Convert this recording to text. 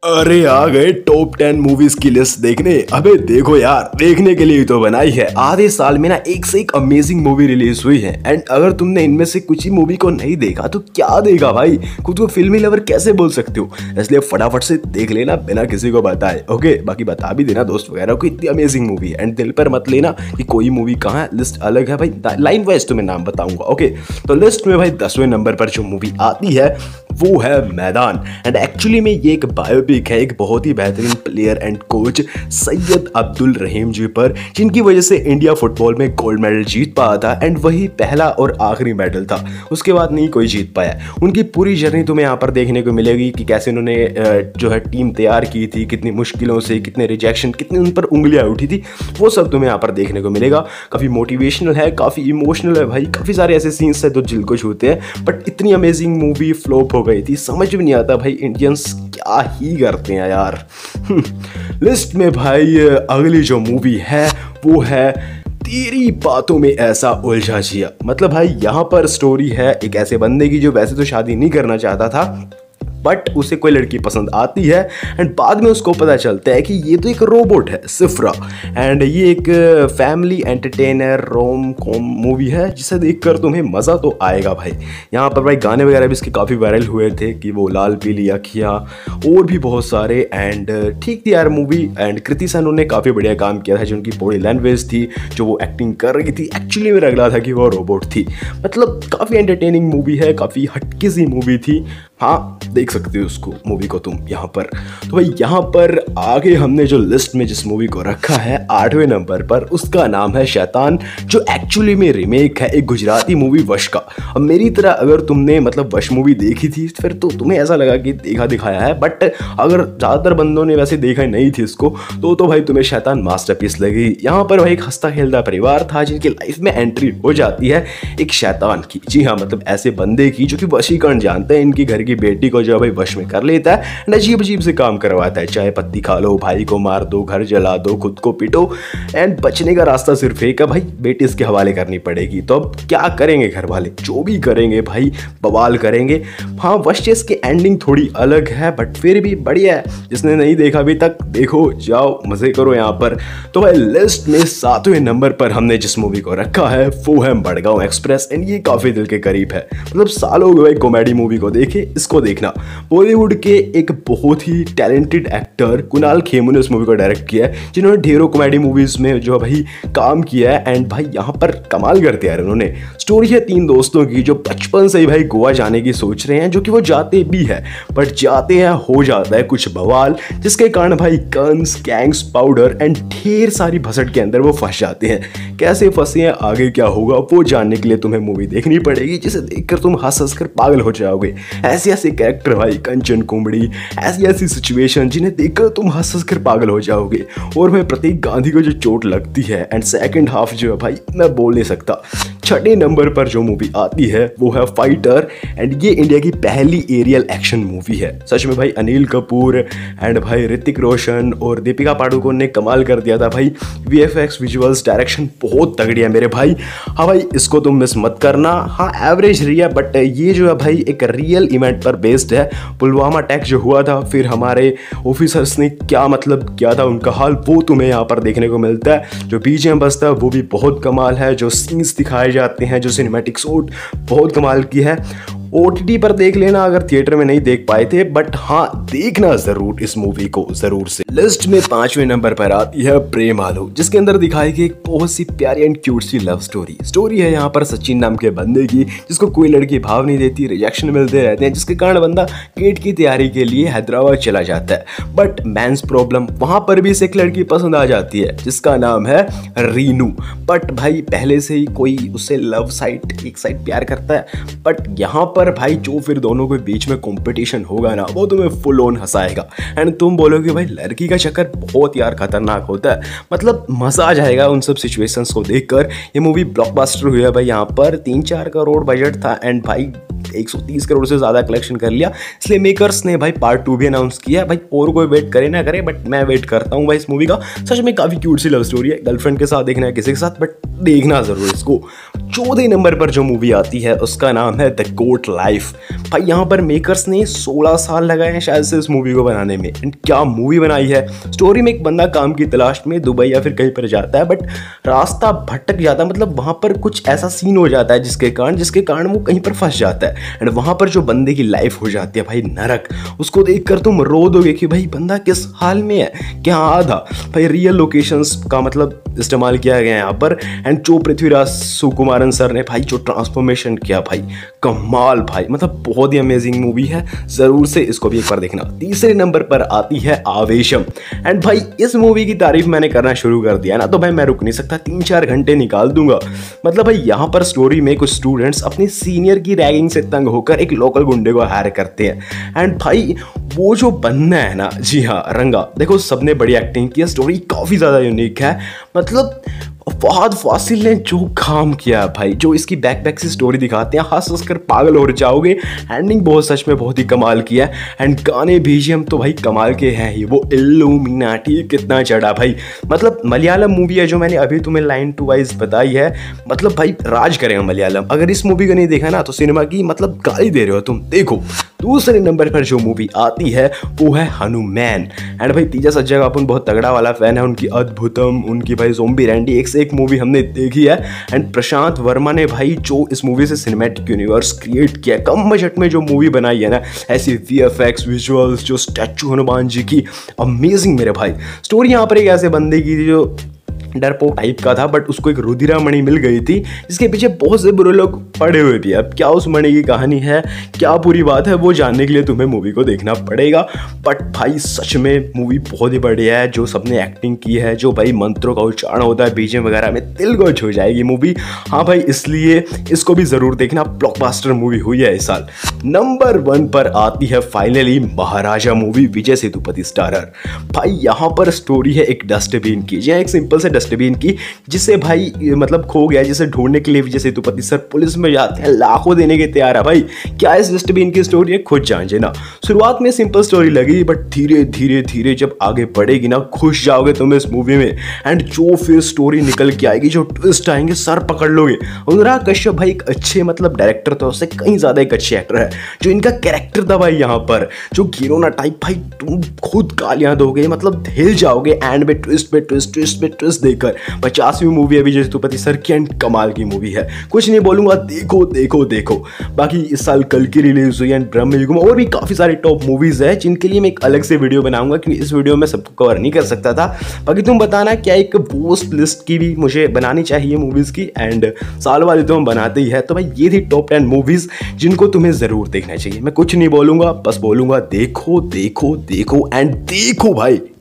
अरे आ गए top 10 movies की लिस्ट देखने। अबे देखो यार, देखने के लिए तो बनाई है। आधे साल में ना एक से एक अमेजिंग मूवी रिलीज हुई है एंड अगर तुमने इनमें से कुछ ही मूवी को नहीं देखा तो क्या देगा भाई। खुद को फिल्मी लवर कैसे बोल सकते हो। इसलिए फटाफट से देख लेना बिना किसी को बताए। ओके, बाकी बता भी देना दोस्त वगैरह को इतनी अमेजिंग मूवी है एंड दिल पर मत लेना कि कोई मूवी कहाँ है, लिस्ट अलग है भाई। लाइन वाइज तुम्हें नाम बताऊंगा। ओके, तो लिस्ट में भाई 10वें नंबर पर जो मूवी आती है वो है मैदान। एंड एक्चुअली में ये एक बायोपिक है एक बहुत ही बेहतरीन player and coach Syed Abdul Rahim ji पर, जिनकी वजह से इंडिया फुटबॉल में गोल्ड मेडल जीत पाया था एंड वही पहला और आखिरी मेडल था। उसके बाद नहीं कोई जीत पाया। उनकी पूरी जर्नी तुम्हें यहाँ पर देखने को मिलेगी कि कैसे उन्होंने जो है टीम तैयार की थी, कितनी मुश्किलों से, कितने रिजेक्शन, कितनी उन पर उंगलियां उठी थी, वो सब तुम्हें यहाँ पर देखने को मिलेगा। काफ़ी मोटिवेशनल है, काफ़ी इमोशनल है भाई। काफ़ी सारे ऐसे सीन्स है जो दिल को छूते हैं। बट इतनी अमेजिंग मूवी फ्लॉप हो गई थी, समझ भी नहीं आता भाई इंडियंस क्या ही करते हैं यार। लिस्ट में भाई अगली जो मूवी है वो है तेरी बातों में ऐसा उलझा जिया। मतलब भाई यहाँ पर स्टोरी है एक ऐसे बंदे की जो वैसे तो शादी नहीं करना चाहता था, बट उसे कोई लड़की पसंद आती है एंड बाद में उसको पता चलता है कि ये तो एक रोबोट है सिफ्रा। एंड ये एक family entertainer rom com movie है जिसे देखकर तुम्हें मज़ा तो आएगा भाई। यहाँ पर भाई गाने वगैरह भी इसके काफ़ी वायरल हुए थे कि वो लाल पीली अखियाँ और भी बहुत सारे। एंड ठीक थी यार मूवी एंड कृति सैनन ने काफ़ी बढ़िया काम किया था। जो उनकी बॉडी लैंग्वेज थी, जो वो एक्टिंग कर रही थी, एक्चुअली में लग रहा था कि वो रोबोट थी। मतलब काफ़ी एंटरटेनिंग मूवी है, काफ़ी हटके सी मूवी थी। हाँ, देख सकते हो उसको मूवी को तुम यहाँ पर। तो भाई यहाँ पर आगे हमने जो लिस्ट में जिस मूवी को रखा है 8वें नंबर पर, उसका नाम है शैतान, जो एक्चुअली में रीमेक है एक गुजराती मूवी वश का। अब मेरी तरह अगर तुमने मतलब वश मूवी देखी थी फिर तो तुम्हें ऐसा लगा कि देखा दिखाया है, बट अगर ज़्यादातर बंदों ने वैसे देखा ही नहीं थी इसको तो भाई तुम्हें शैतान मास्टरपीस लगी। यहाँ पर भाई एक हंसता खेलता परिवार था जिनकी लाइफ में एंट्री हो जाती है एक शैतान की। जी हाँ, मतलब ऐसे बंदे की जो कि वशीकरण जानते हैं, इनकी घर की बेटी को जो भाई वश में कर लेता है, अजीब अजीब से काम करवाता है। चाय पत्ती खा लो, भाई को मार दो, घर जला दो, खुद को पीटो एंड बचने का रास्ता सिर्फ एक है भाई, बेटी इसके हवाले करनी पड़ेगी। तो अब क्या करेंगे घर वाले, जो भी करेंगे भाई बवाल करेंगे। हाँ, वश चेस की एंडिंग थोड़ी अलग है बट फिर भी बढ़िया है। जिसने नहीं देखा अभी तक देखो, जाओ मजे करो यहाँ पर। तो भाई लिस्ट में 7वें नंबर पर हमने जिस मूवी को रखा है वो है मडगांव एक्सप्रेस एंड ये काफी दिल के करीब है। मतलब सालों हो गए कॉमेडी मूवी को देखे, इसको देखना। बॉलीवुड के एक बहुत ही टैलेंटेड एक्टर कुणाल खेमू ने इस मूवी को डायरेक्ट किया है, जिन्होंने ढेरों कॉमेडी मूवीज में जो भाई काम किया है एंड भाई यहाँ पर कमाल करते हैं उन्होंने। स्टोरी है 3 दोस्तों की जो बचपन से ही भाई गोवा जाने की सोच रहे हैं, जो कि वो जाते भी है बट जाते हैं हो जाता है कुछ बवाल, जिसके कारण भाई गन्स, गैंग्स, पाउडर एंड ढेर सारी भसड़ के अंदर वो फंस जाते हैं। कैसे फंसे हैं, आगे क्या होगा वो जानने के लिए तुम्हें मूवी देखनी पड़ेगी, जिसे देखकर तुम हंस हंस कर पागल हो जाओगे। ऐसे ऐसे कैरेक्टर भाई, कंचन कुंबड़ी, ऐसी ऐसी सिचुएशन जिन्हें देखकर तुम हंस हंस कर पागल हो जाओगे। और भाई प्रतीक गांधी को जो चोट लगती है एंड सेकंड हाफ जो है भाई मैं बोल नहीं सकता। 6ठे नंबर पर जो मूवी आती है वो है फाइटर एंड ये इंडिया की पहली एरियल एक्शन मूवी है। सच में भाई अनिल कपूर एंड भाई ऋतिक रोशन और दीपिका पादुकोण ने कमाल कर दिया था भाई। वीएफएक्स, विजुअल्स, डायरेक्शन बहुत तगड़ी है मेरे भाई। हाँ भाई, इसको तुम मिस मत करना। हाँ, एवरेज रही है बट ये जो है भाई एक रियल इवेंट पर बेस्ड है। पुलवामा अटैक जो हुआ था, फिर हमारे ऑफिसर्स ने क्या मतलब किया था, उनका हाल वो तुम्हें यहाँ पर देखने को मिलता है। जो बीजीएम बजता है वो भी बहुत कमाल है, जो सीन्स दिखाए जाते हैं, जो सिनेमैटिक शॉट बहुत कमाल की है। ओटीटी पर देख लेना अगर थिएटर में नहीं देख पाए थे, बट हाँ देखना जरूर इस मूवी को जरूर से। लिस्ट में 5वें नंबर पर आती है प्रेम आलू, जिसके अंदर दिखाई गई एक बहुत सी प्यारी एंड क्यूट सी लव स्टोरी है यहाँ पर सचिन नाम के बंदे की, जिसको कोई लड़की भाव नहीं देती, रिजेक्शन मिलते रहते हैं, जिसके कारण बंदा गेट की तैयारी के लिए हैदराबाद चला जाता है। बट मैंस प्रॉब्लम, वहां पर भी एक लड़की पसंद आ जाती है जिसका नाम है रीनू। बट भाई पहले से ही कोई उससे लव साइड एक साइड प्यार करता है, बट यहाँ पर भाई जो फिर दोनों के बीच में कंपटीशन होगा ना, वो तुम्हें फुल ऑन हंसाएगा एंड तुम बोलोगे भाई लड़की का चक्कर बहुत यार खतरनाक होता है। मतलब मजा आ जाएगा उन सब सिचुएशंस को देखकर। ये मूवी ब्लॉकबस्टर हुई है भाई, यहाँ पर 3-4 करोड़ बजट था एंड भाई 130 करोड़ से ज़्यादा कलेक्शन कर लिया, इसलिए मेकर्स ने भाई पार्ट 2 भी अनाउंस किया है। भाई और कोई वेट करे ना करे, बट मैं वेट करता हूँ भाई इस मूवी का। सच में काफ़ी क्यूट सी लव स्टोरी है, गर्लफ्रेंड के साथ देखना है किसी के साथ, बट देखना ज़रूर इसको। 14 नंबर पर जो मूवी आती है उसका नाम है द गोट लाइफ। भाई यहाँ पर मेकर्स ने 16 साल लगाए हैं शायद से इस मूवी को बनाने में, एंड क्या मूवी बनाई है। स्टोरी में एक बंदा काम की तलाश में दुबई या फिर कहीं पर जाता है, बट रास्ता भटक जाता है, मतलब वहाँ पर कुछ ऐसा सीन हो जाता है जिसके कारण वो कहीं पर फंस जाता है, एंड वहाँ पर जो बंदे की लाइफ हो जाती है भाई नरक। उसको देखकर तुम रो दोगे कि भाई बंदा किस हाल में है, क्या आधा। भाई रियल लोकेशंस का मतलब इस्तेमाल किया गया है यहाँ पर, एंड जो पृथ्वीराज सुकुमारन सर ने भाई जो ट्रांसफॉर्मेशन किया भाई कमाल भाई, मतलब बहुत ही अमेजिंग मूवी है, जरूर से इसको भी एक बार देखना। तीसरे नंबर पर आती है आवेशम, एंड भाई इस मूवी की तारीफ मैंने करना शुरू कर दिया ना तो भाई मैं रुक नहीं सकता, 3-4 घंटे निकाल दूंगा। मतलब भाई यहाँ पर स्टोरी में कुछ स्टूडेंट्स अपने सीनियर की रैगिंग से तंग होकर एक लोकल गुंडे को हायर करते हैं, एंड भाई वो जो बंदा है ना, जी हाँ रंगा, देखो सबने बड़ी एक्टिंग की है, स्टोरी काफ़ी ज़्यादा यूनिक है। मतलब फहद फासिल ने जो काम किया भाई, जो इसकी बैक से स्टोरी दिखाते हैं, हंस कर पागल हो जाओगे। एंडिंग बहुत सच में बहुत ही कमाल किया है, एंड गाने बीजीएम तो भाई कमाल के हैं ही। वो इल्लुमिनाटी कितना चढ़ा भाई, मतलब मलयालम मूवी है जो मैंने अभी तुम्हें लाइन टू वाइज बताई है, मतलब भाई राज करेगा मलयालम। अगर इस मूवी को नहीं देखा ना तो सिनेमा की मतलब गाली दे रहे हो तुम। देखो दूसरे नंबर पर जो मूवी आती है वो है हनुमान, एंड भाई तीजा सज्जा का अपन बहुत तगड़ा वाला फैन है, उनकी अद्भुतम, उनकी भाई ज़ोंबी रैंडी, एक से एक मूवी हमने देखी है। एंड प्रशांत वर्मा ने भाई जो इस मूवी से सिनेमैटिक यूनिवर्स क्रिएट किया, कम बजट में जो मूवी बनाई है ना, ऐसी वीएफएक्स विजुअल्स, जो स्टैचू हनुमान जी की अमेजिंग मेरे भाई। स्टोरी यहाँ पर एक ऐसे बंदे की थी जो डरपोक टाइप का था, बट उसको एक रुधिरा मणि मिल गई थी जिसके पीछे बहुत से बुरे लोग पड़े हुए थे। अब क्या उस मणि की कहानी है, क्या पूरी बात है, वो जानने के लिए तुम्हें मूवी को देखना पड़ेगा। बट भाई सच में मूवी बहुत ही बढ़िया है, जो सबने एक्टिंग की है, जो भाई मंत्रों का उच्चारण होता है बीजेम वगैरह में, दिल को छू जाएगी मूवी। हाँ भाई इसलिए इसको भी जरूर देखना, ब्लॉकबस्टर मूवी हुई है इस साल। नंबर 1 पर आती है finally Maharaja movie, Vijay Sethupathi starrer. भाई यहाँ पर स्टोरी है एक डस्टबिन की, या एक सिंपल से डस्टबिन की, जिसे भाई मतलब खो गया, जिसे ढूंढने के लिए विजय सेतुपति सर पुलिस में जाते हैं, लाखों देने के तैयार है। भाई क्या इस डस्टबिन की स्टोरी है, खुद जान ना। शुरुआत में सिंपल स्टोरी लगी, बट धीरे धीरे धीरे जब आगे बढ़ेगी ना, खुश जाओगे तुम इस मूवी में। एंड जो फिर स्टोरी निकल के आएगी, जो ट्विस्ट आएंगे, सर पकड़ लोगे। अनुराग कश्यप भाई एक अच्छे मतलब डायरेक्टर था, उससे कहीं ज्यादा एक अच्छे एक्टर है। जो इनका कैरेक्टर था भाई यहाँ पर, जो गिरोना टाइप, भाई तुम खुद गालियां दोगे, मतलब हिल जाओगे एंड में ट्विस्ट पे ट्विस्ट, ट्विस्ट पे ट्विस्ट देकर। 50वीं मूवी है विजय सेतुपति सर की, एंड कमाल की मूवी है, कुछ नहीं बोलूंगा, देखो देखो देखो। बाकी इस साल कल की रिलीज हुई, एंड ब्रह्मयुगम और भी काफी सारे टॉप मूवीज है जिनके लिए मैं एक अलग से वीडियो बनाऊंगा, क्योंकि इस वीडियो में सबको कवर नहीं कर सकता था। बाकी तुम बताना क्या एक वोस्ट लिस्ट की भी मुझे बनानी चाहिए मूवीज की, एंड साल वाली तो हम बनाते ही है। तो भाई ये थी टॉप 10 मूवीज जिनको तुम्हें जरूर देखना चाहिए। मैं कुछ नहीं बोलूंगा, बस बोलूंगा देखो देखो देखो एंड देखो भाई।